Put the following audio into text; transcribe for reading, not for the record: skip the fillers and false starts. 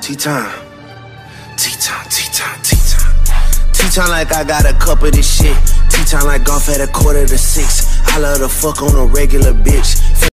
T-time, T-time, T-time, T-time. T-time like I got a cup of this shit. T-time like golf at 5:45. I love to fuck on a regular bitch.